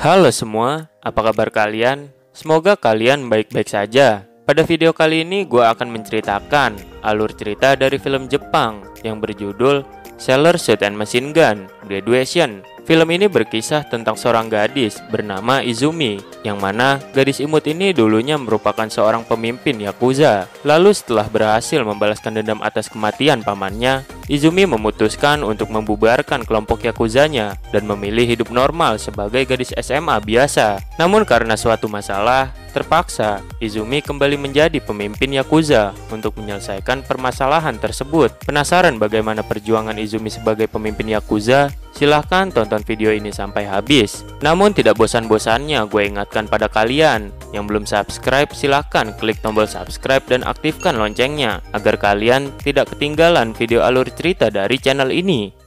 Halo semua, apa kabar kalian? Semoga kalian baik-baik saja. Pada video kali ini gue akan menceritakan alur cerita dari film Jepang yang berjudul Sailor Suit and Machine Gun Graduation. Film ini berkisah tentang seorang gadis bernama Izumi, yang mana gadis imut ini dulunya merupakan seorang pemimpin Yakuza. Lalu setelah berhasil membalaskan dendam atas kematian pamannya, Izumi memutuskan untuk membubarkan kelompok Yakuzanya dan memilih hidup normal sebagai gadis SMA biasa. Namun karena suatu masalah, terpaksa Izumi kembali menjadi pemimpin Yakuza untuk menyelesaikan permasalahan tersebut. Penasaran bagaimana perjuangan Izumi sebagai pemimpin Yakuza? Silahkan tonton video ini sampai habis. Namun tidak bosan-bosannya gue ingatkan pada kalian yang belum subscribe, silahkan klik tombol subscribe dan aktifkan loncengnya agar kalian tidak ketinggalan video alur cerita dari channel ini.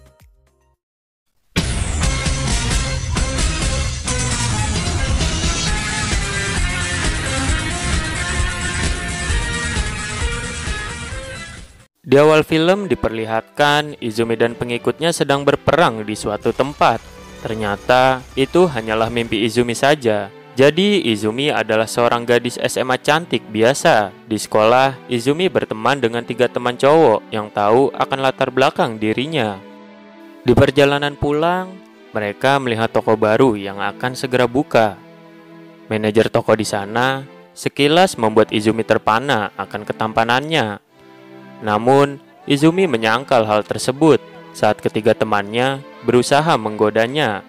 Di awal film diperlihatkan Izumi dan pengikutnya sedang berperang di suatu tempat. Ternyata itu hanyalah mimpi Izumi saja. Jadi Izumi adalah seorang gadis SMA cantik biasa. Di sekolah, Izumi berteman dengan 3 teman cowok yang tahu akan latar belakang dirinya. Di perjalanan pulang, mereka melihat toko baru yang akan segera buka. Manajer toko di sana sekilas membuat Izumi terpana akan ketampanannya. Namun, Izumi menyangkal hal tersebut saat ketiga temannya berusaha menggodanya.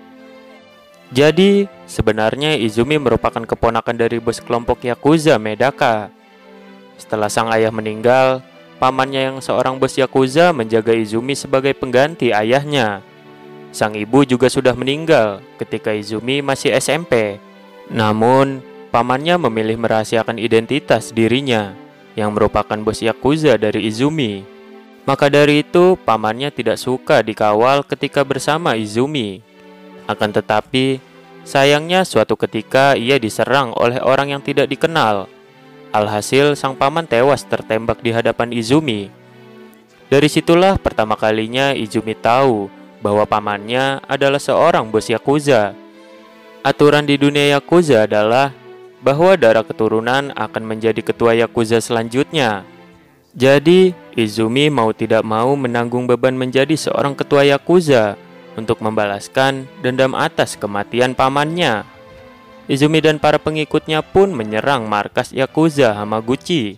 Jadi, sebenarnya Izumi merupakan keponakan dari bos kelompok Yakuza Medaka. Setelah sang ayah meninggal, pamannya yang seorang bos Yakuza menjaga Izumi sebagai pengganti ayahnya. Sang ibu juga sudah meninggal ketika Izumi masih SMP. Namun, pamannya memilih merahasiakan identitas dirinya yang merupakan bos Yakuza dari Izumi. Maka dari itu, pamannya tidak suka dikawal ketika bersama Izumi. Akan tetapi, sayangnya suatu ketika ia diserang oleh orang yang tidak dikenal. Alhasil, sang paman tewas tertembak di hadapan Izumi. Dari situlah pertama kalinya Izumi tahu bahwa pamannya adalah seorang bos Yakuza. Aturan di dunia Yakuza adalah bahwa darah keturunan akan menjadi ketua Yakuza selanjutnya. Jadi, Izumi mau tidak mau menanggung beban menjadi seorang ketua Yakuza untuk membalaskan dendam atas kematian pamannya. Izumi dan para pengikutnya pun menyerang markas Yakuza Hamaguchi.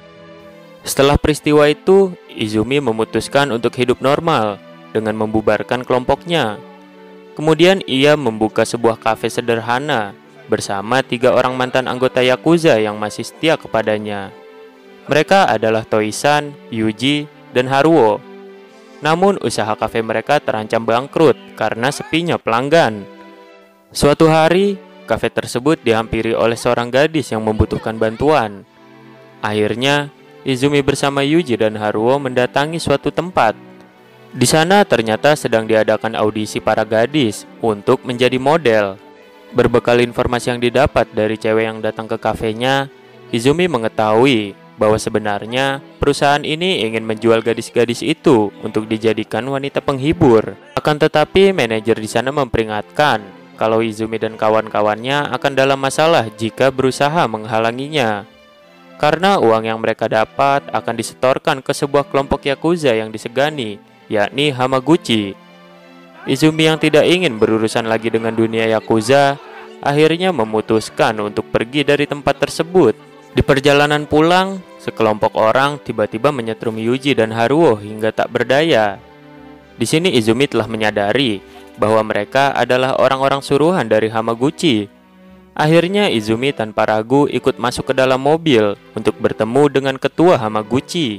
Setelah peristiwa itu, Izumi memutuskan untuk hidup normal dengan membubarkan kelompoknya. Kemudian ia membuka sebuah kafe sederhana bersama 3 orang mantan anggota Yakuza yang masih setia kepadanya. Mereka adalah Toisan, Yuji, dan Haruo. Namun usaha kafe mereka terancam bangkrut karena sepinya pelanggan. Suatu hari, kafe tersebut dihampiri oleh seorang gadis yang membutuhkan bantuan. Akhirnya, Izumi bersama Yuji dan Haruo mendatangi suatu tempat. Di sana ternyata sedang diadakan audisi para gadis untuk menjadi model. Berbekal informasi yang didapat dari cewek yang datang ke kafenya, Izumi mengetahui bahwa sebenarnya perusahaan ini ingin menjual gadis-gadis itu untuk dijadikan wanita penghibur. Akan tetapi manajer di sana memperingatkan kalau Izumi dan kawan-kawannya akan dalam masalah jika berusaha menghalanginya. Karena uang yang mereka dapat akan disetorkan ke sebuah kelompok Yakuza yang disegani, yakni Hamaguchi. Izumi yang tidak ingin berurusan lagi dengan dunia Yakuza akhirnya memutuskan untuk pergi dari tempat tersebut. Di perjalanan pulang, sekelompok orang tiba-tiba menyetrum Yuji dan Haruo hingga tak berdaya. Di sini Izumi telah menyadari bahwa mereka adalah orang-orang suruhan dari Hamaguchi. Akhirnya Izumi tanpa ragu ikut masuk ke dalam mobil untuk bertemu dengan ketua Hamaguchi.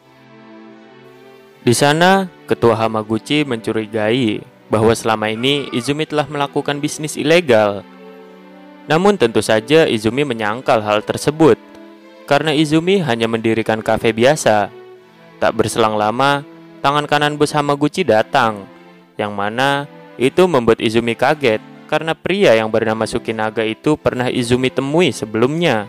Di sana, ketua Hamaguchi mencurigai bahwa selama ini Izumi telah melakukan bisnis ilegal. Namun tentu saja Izumi menyangkal hal tersebut, karena Izumi hanya mendirikan kafe biasa. Tak berselang lama, tangan kanan bos Hamaguchi datang, yang mana itu membuat Izumi kaget, karena pria yang bernama Sukinaga itu pernah Izumi temui sebelumnya.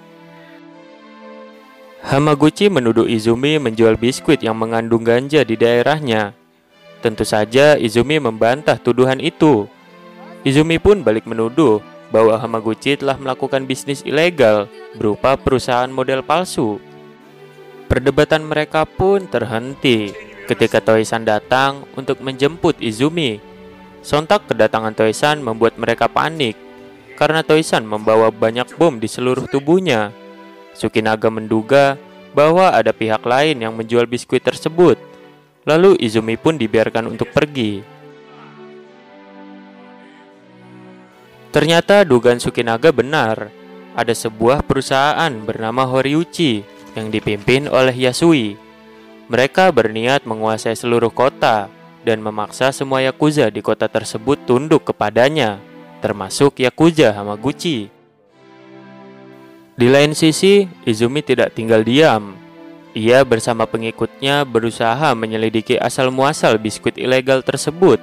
Hamaguchi menuduh Izumi menjual biskuit yang mengandung ganja di daerahnya. Tentu saja Izumi membantah tuduhan itu. Izumi pun balik menuduh bahwa Hamaguchi telah melakukan bisnis ilegal berupa perusahaan model palsu. Perdebatan mereka pun terhenti ketika Toei-san datang untuk menjemput Izumi. Sontak kedatangan Toei-san membuat mereka panik karena Toei-san membawa banyak bom di seluruh tubuhnya. Sukinaga menduga bahwa ada pihak lain yang menjual biskuit tersebut. Lalu Izumi pun dibiarkan untuk pergi. Ternyata dugaan Sukinaga benar. Ada sebuah perusahaan bernama Horiuchi yang dipimpin oleh Yasui. Mereka berniat menguasai seluruh kota dan memaksa semua Yakuza di kota tersebut tunduk kepadanya, termasuk Yakuza Hamaguchi. Di lain sisi, Izumi tidak tinggal diam. Ia bersama pengikutnya berusaha menyelidiki asal-muasal biskuit ilegal tersebut.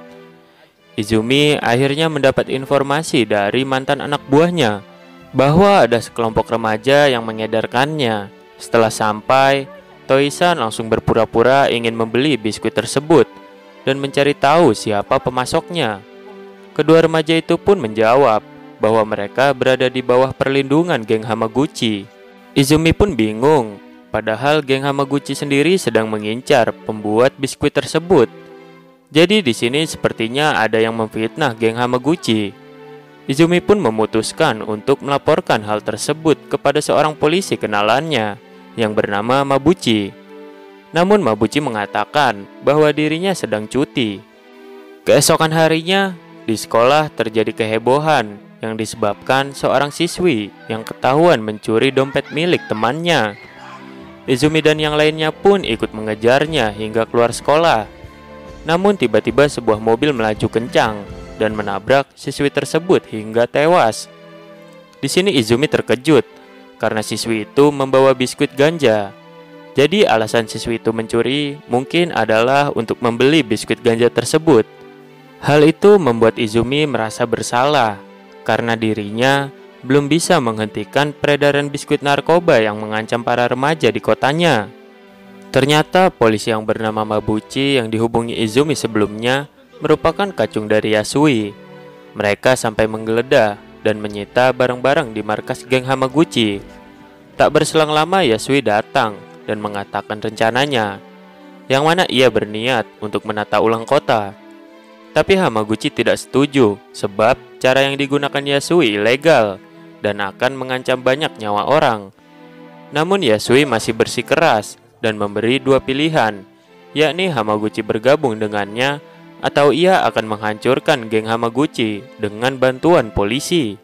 Izumi akhirnya mendapat informasi dari mantan anak buahnya bahwa ada sekelompok remaja yang mengedarkannya. Setelah sampai, Toei-san langsung berpura-pura ingin membeli biskuit tersebut dan mencari tahu siapa pemasoknya. Kedua remaja itu pun menjawab bahwa mereka berada di bawah perlindungan geng Hamaguchi. Izumi pun bingung, padahal geng Hamaguchi sendiri sedang mengincar pembuat biskuit tersebut. Jadi di sini sepertinya ada yang memfitnah geng Hamaguchi. Izumi pun memutuskan untuk melaporkan hal tersebut kepada seorang polisi kenalannya yang bernama Mabuchi. Namun Mabuchi mengatakan bahwa dirinya sedang cuti. Keesokan harinya, di sekolah terjadi kehebohan yang disebabkan seorang siswi yang ketahuan mencuri dompet milik temannya. Izumi dan yang lainnya pun ikut mengejarnya hingga keluar sekolah. Namun tiba-tiba sebuah mobil melaju kencang dan menabrak siswi tersebut hingga tewas. Di sini Izumi terkejut karena siswi itu membawa biskuit ganja. Jadi alasan siswi itu mencuri mungkin adalah untuk membeli biskuit ganja tersebut. Hal itu membuat Izumi merasa bersalah karena dirinya belum bisa menghentikan peredaran biskuit narkoba yang mengancam para remaja di kotanya. Ternyata polisi yang bernama Mabuchi yang dihubungi Izumi sebelumnya merupakan kacung dari Yasui. Mereka sampai menggeledah dan menyita barang-barang di markas geng Hamaguchi. Tak berselang lama Yasui datang dan mengatakan rencananya, yang mana ia berniat untuk menata ulang kota. Tapi Hamaguchi tidak setuju sebab cara yang digunakan Yasui ilegal dan akan mengancam banyak nyawa orang. Namun Yasui masih bersikeras dan memberi dua pilihan, yakni Hamaguchi bergabung dengannya atau ia akan menghancurkan geng Hamaguchi dengan bantuan polisi.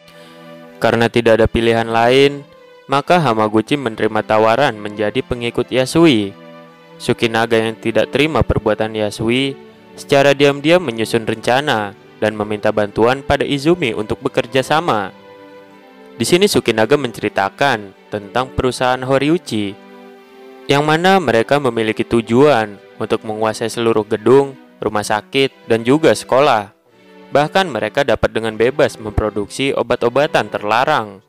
Karena tidak ada pilihan lain, maka Hamaguchi menerima tawaran menjadi pengikut Yasui. Sukinaga yang tidak terima perbuatan Yasui secara diam-diam menyusun rencana dan meminta bantuan pada Izumi untuk bekerja sama. Di sini Sukinaga menceritakan tentang perusahaan Horiuchi, yang mana mereka memiliki tujuan untuk menguasai seluruh gedung, rumah sakit, dan juga sekolah. Bahkan mereka dapat dengan bebas memproduksi obat-obatan terlarang.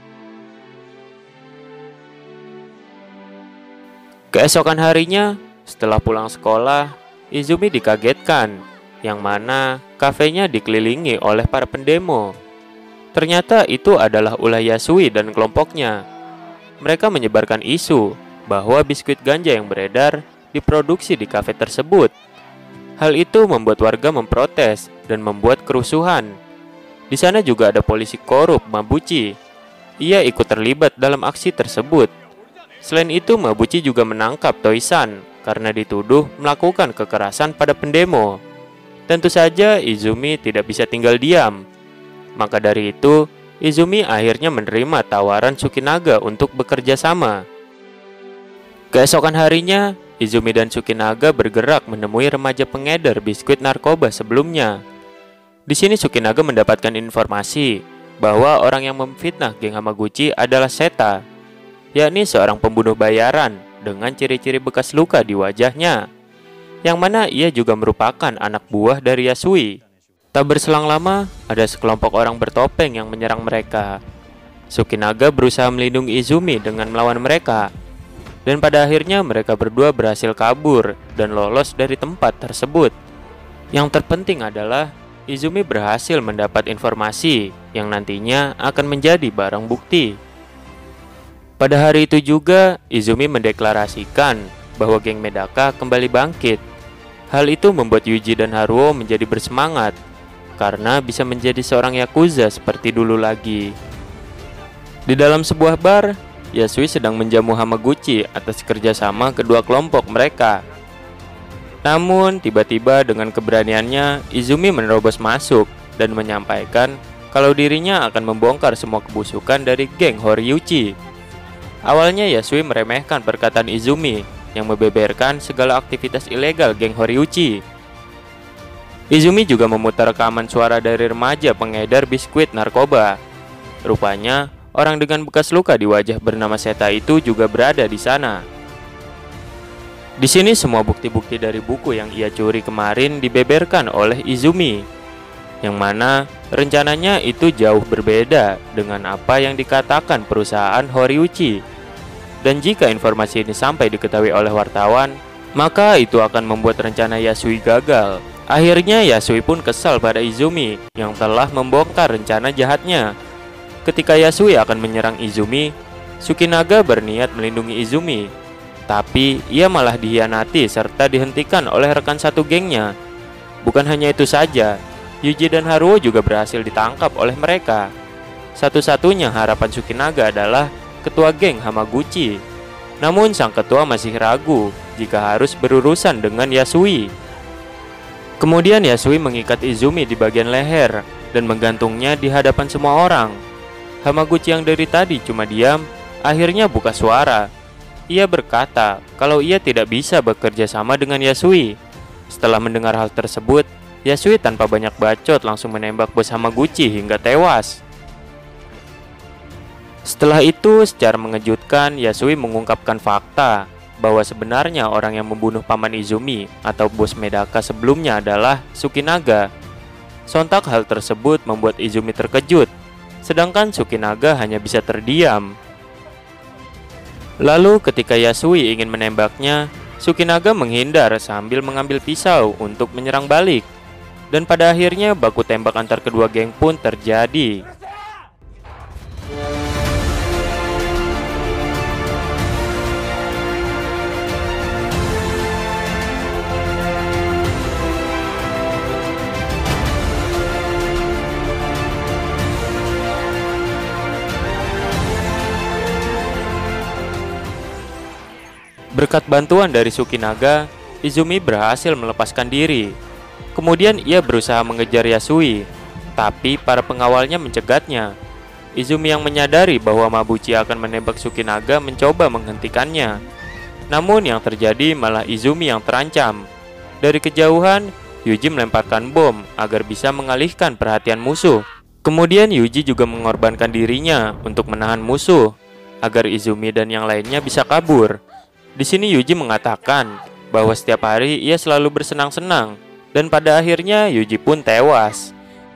Keesokan harinya, setelah pulang sekolah, Izumi dikagetkan, yang mana kafenya dikelilingi oleh para pendemo. Ternyata itu adalah ulah Yasui dan kelompoknya. Mereka menyebarkan isu bahwa biskuit ganja yang beredar diproduksi di kafe tersebut. Hal itu membuat warga memprotes dan membuat kerusuhan. Di sana juga ada polisi korup Mabuchi. Ia ikut terlibat dalam aksi tersebut. Selain itu, Mabuchi juga menangkap Toei-san karena dituduh melakukan kekerasan pada pendemo. Tentu saja Izumi tidak bisa tinggal diam. Maka dari itu, Izumi akhirnya menerima tawaran Sukinaga untuk bekerja sama. Keesokan harinya, Izumi dan Sukinaga bergerak menemui remaja pengedar biskuit narkoba sebelumnya. Di sini Sukinaga mendapatkan informasi bahwa orang yang memfitnah geng Hamaguchi adalah Seta, yakni seorang pembunuh bayaran dengan ciri-ciri bekas luka di wajahnya, yang mana ia juga merupakan anak buah dari Yasui. Tak berselang lama, ada sekelompok orang bertopeng yang menyerang mereka. Sukinaga berusaha melindungi Izumi dengan melawan mereka. Dan pada akhirnya mereka berdua berhasil kabur dan lolos dari tempat tersebut. Yang terpenting adalah Izumi berhasil mendapat informasi yang nantinya akan menjadi barang bukti. Pada hari itu juga, Izumi mendeklarasikan bahwa geng Medaka kembali bangkit. Hal itu membuat Yuji dan Haruo menjadi bersemangat karena bisa menjadi seorang yakuza seperti dulu lagi. Di dalam sebuah bar, Yasui sedang menjamu Hamaguchi atas kerjasama kedua kelompok mereka. Namun, tiba-tiba dengan keberaniannya, Izumi menerobos masuk dan menyampaikan kalau dirinya akan membongkar semua kebusukan dari geng Horyuchi. Awalnya Yasui meremehkan perkataan Izumi yang membeberkan segala aktivitas ilegal geng Horyuchi. Izumi juga memutar rekaman suara dari remaja pengedar biskuit narkoba. Rupanya, orang dengan bekas luka di wajah bernama Seta itu juga berada di sana. Di sini semua bukti-bukti dari buku yang ia curi kemarin dibeberkan oleh Izumi, yang mana rencananya itu jauh berbeda dengan apa yang dikatakan perusahaan Horyuchi. Dan jika informasi ini sampai diketahui oleh wartawan, maka itu akan membuat rencana Yasui gagal. Akhirnya Yasui pun kesal pada Izumi yang telah membongkar rencana jahatnya. Ketika Yasui akan menyerang Izumi, Tsukinaga berniat melindungi Izumi, tapi ia malah dikhianati serta dihentikan oleh rekan satu gengnya. Bukan hanya itu saja, Yuji dan Haruo juga berhasil ditangkap oleh mereka. Satu-satunya harapan Tsukinaga adalah ketua geng Hamaguchi. Namun sang ketua masih ragu jika harus berurusan dengan Yasui. Kemudian Yasui mengikat Izumi di bagian leher dan menggantungnya di hadapan semua orang. Hamaguchi yang dari tadi cuma diam, akhirnya buka suara. Ia berkata kalau ia tidak bisa bekerja sama dengan Yasui. Setelah mendengar hal tersebut, Yasui tanpa banyak bacot langsung menembak bos Hamaguchi hingga tewas. Setelah itu, secara mengejutkan, Yasui mengungkapkan fakta bahwa sebenarnya orang yang membunuh paman Izumi atau bos Medaka sebelumnya adalah Tsukinaga. Sontak hal tersebut membuat Izumi terkejut, sedangkan Tsukinaga hanya bisa terdiam. Lalu ketika Yasui ingin menembaknya, Tsukinaga menghindar sambil mengambil pisau untuk menyerang balik. Dan pada akhirnya baku tembak antar kedua geng pun terjadi. Berkat bantuan dari Tsukinaga, Izumi berhasil melepaskan diri. Kemudian ia berusaha mengejar Yasui, tapi para pengawalnya mencegatnya. Izumi yang menyadari bahwa Mabuchi akan menembak Tsukinaga mencoba menghentikannya. Namun yang terjadi malah Izumi yang terancam. Dari kejauhan, Yuji melemparkan bom agar bisa mengalihkan perhatian musuh. Kemudian Yuji juga mengorbankan dirinya untuk menahan musuh, agar Izumi dan yang lainnya bisa kabur. Di sini Yuji mengatakan bahwa setiap hari ia selalu bersenang-senang, dan pada akhirnya Yuji pun tewas.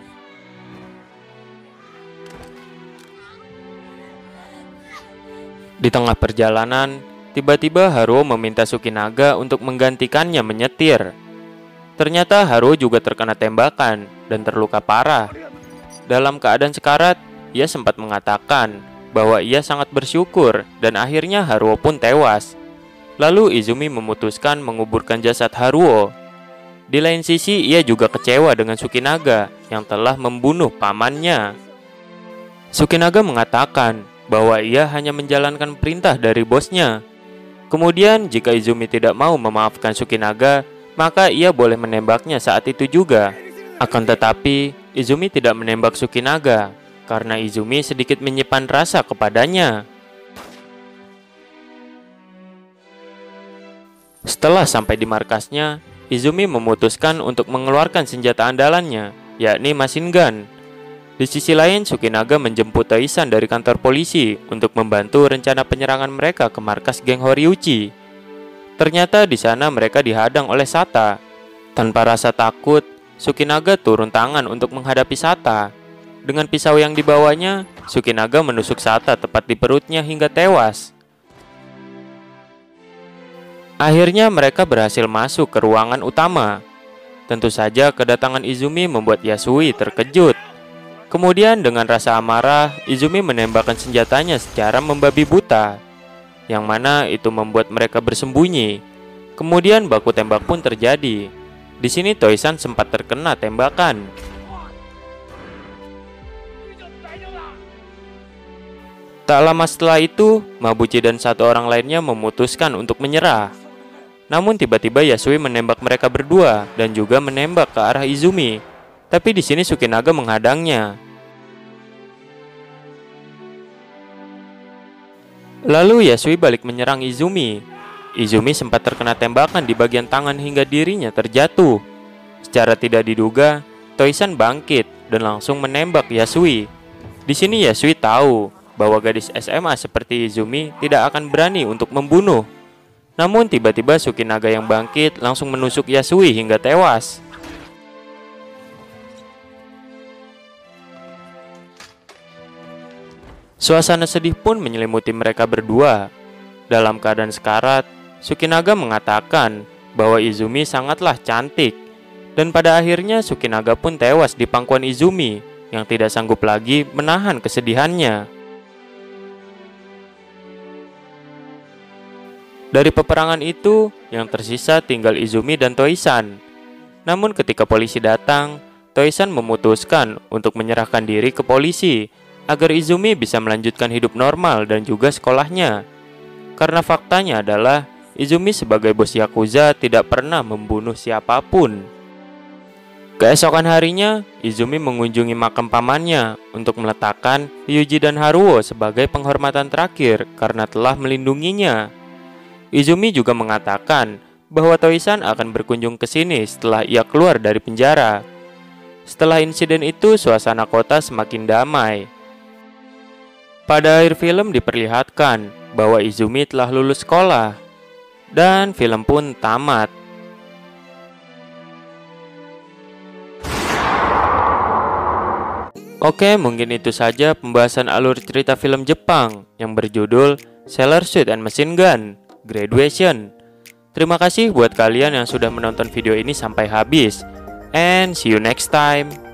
Di tengah perjalanan, tiba-tiba Haruo meminta Tsukinaga untuk menggantikannya menyetir. Ternyata Haruo juga terkena tembakan dan terluka parah. Dalam keadaan sekarat, ia sempat mengatakan bahwa ia sangat bersyukur dan akhirnya Haruo pun tewas. Lalu Izumi memutuskan menguburkan jasad Haruo. Di lain sisi, ia juga kecewa dengan Tsukinaga yang telah membunuh pamannya. Tsukinaga mengatakan bahwa ia hanya menjalankan perintah dari bosnya. Kemudian, jika Izumi tidak mau memaafkan Tsukinaga, maka ia boleh menembaknya saat itu juga. Akan tetapi, Izumi tidak menembak Tsukinaga karena Izumi sedikit menyimpan rasa kepadanya. Setelah sampai di markasnya, Izumi memutuskan untuk mengeluarkan senjata andalannya, yakni machine gun. Di sisi lain, Tsukinaga menjemput Taisan dari kantor polisi untuk membantu rencana penyerangan mereka ke markas geng Horyuchi. Ternyata di sana mereka dihadang oleh Sata. Tanpa rasa takut, Tsukinaga turun tangan untuk menghadapi Sata. Dengan pisau yang dibawanya, Tsukinaga menusuk Sata tepat di perutnya hingga tewas. Akhirnya mereka berhasil masuk ke ruangan utama. Tentu saja kedatangan Izumi membuat Yasui terkejut. Kemudian dengan rasa amarah, Izumi menembakkan senjatanya secara membabi buta, yang mana itu membuat mereka bersembunyi. Kemudian baku tembak pun terjadi. Di sini Toisan sempat terkena tembakan. Tak lama setelah itu, Mabuchi dan satu orang lainnya memutuskan untuk menyerah. Namun tiba-tiba Yasui menembak mereka berdua dan juga menembak ke arah Izumi. Tapi di sini Sukinaga menghadangnya. Lalu Yasui balik menyerang Izumi. Izumi sempat terkena tembakan di bagian tangan hingga dirinya terjatuh. Secara tidak diduga, Toisan bangkit dan langsung menembak Yasui. Di sini Yasui tahu bahwa gadis SMA seperti Izumi tidak akan berani untuk membunuh. Namun tiba-tiba Sukinaga yang bangkit langsung menusuk Yasui hingga tewas. Suasana sedih pun menyelimuti mereka berdua. Dalam keadaan sekarat, Sukinaga mengatakan bahwa Izumi sangatlah cantik. Dan pada akhirnya Sukinaga pun tewas di pangkuan Izumi yang tidak sanggup lagi menahan kesedihannya. Dari peperangan itu, yang tersisa tinggal Izumi dan Toisan. Namun ketika polisi datang, Toisan memutuskan untuk menyerahkan diri ke polisi agar Izumi bisa melanjutkan hidup normal dan juga sekolahnya. Karena faktanya adalah Izumi sebagai bos Yakuza tidak pernah membunuh siapapun. Keesokan harinya, Izumi mengunjungi makam pamannya untuk meletakkan Ryuji dan Haruo sebagai penghormatan terakhir karena telah melindunginya. Izumi juga mengatakan bahwa Toisan akan berkunjung ke sini setelah ia keluar dari penjara. Setelah insiden itu, suasana kota semakin damai. Pada akhir film diperlihatkan bahwa Izumi telah lulus sekolah, dan film pun tamat. Oke, mungkin itu saja pembahasan alur cerita film Jepang yang berjudul Sailor Suit and Machine Gun Graduation. Terima kasih buat kalian yang sudah menonton video ini sampai habis. And see you next time.